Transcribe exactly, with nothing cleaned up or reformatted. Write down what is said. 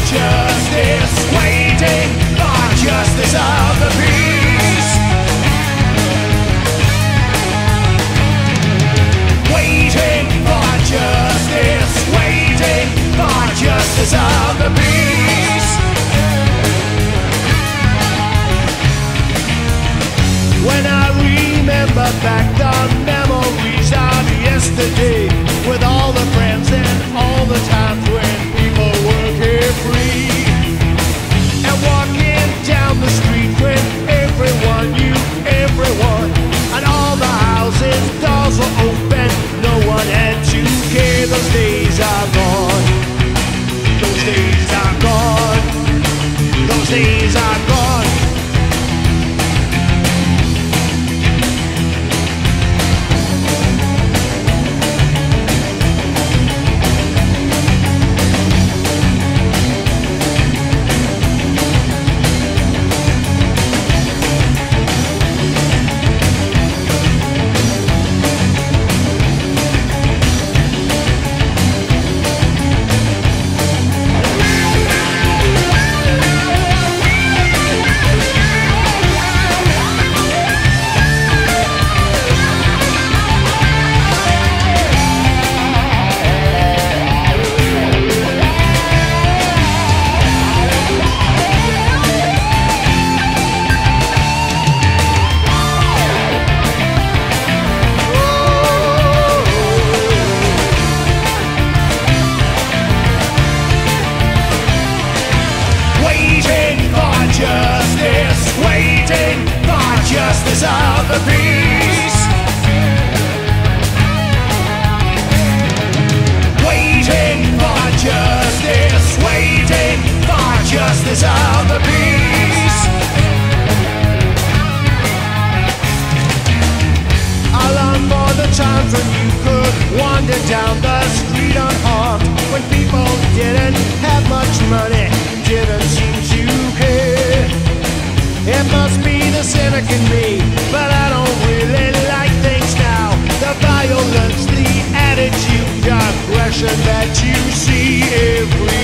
justice, waiting for justice of the peace. Waiting for justice, waiting for justice of the peace. When I remember back the memories of yesterday, with all the friends and all the times when people were carefree, and walking down the street when everyone knew everyone, and all the houses, doors were open, no one had to care. Those days are gone. Those days are gone. Those days are gone. Justice of the peace. Waiting for justice, waiting for justice of the peace. I long for the times when you could wander down the street unharmed, when people didn't have much money, didn't seem to care. It must be the cynic in me, but I don't really like things now. The violence, the attitude, the aggression that you see every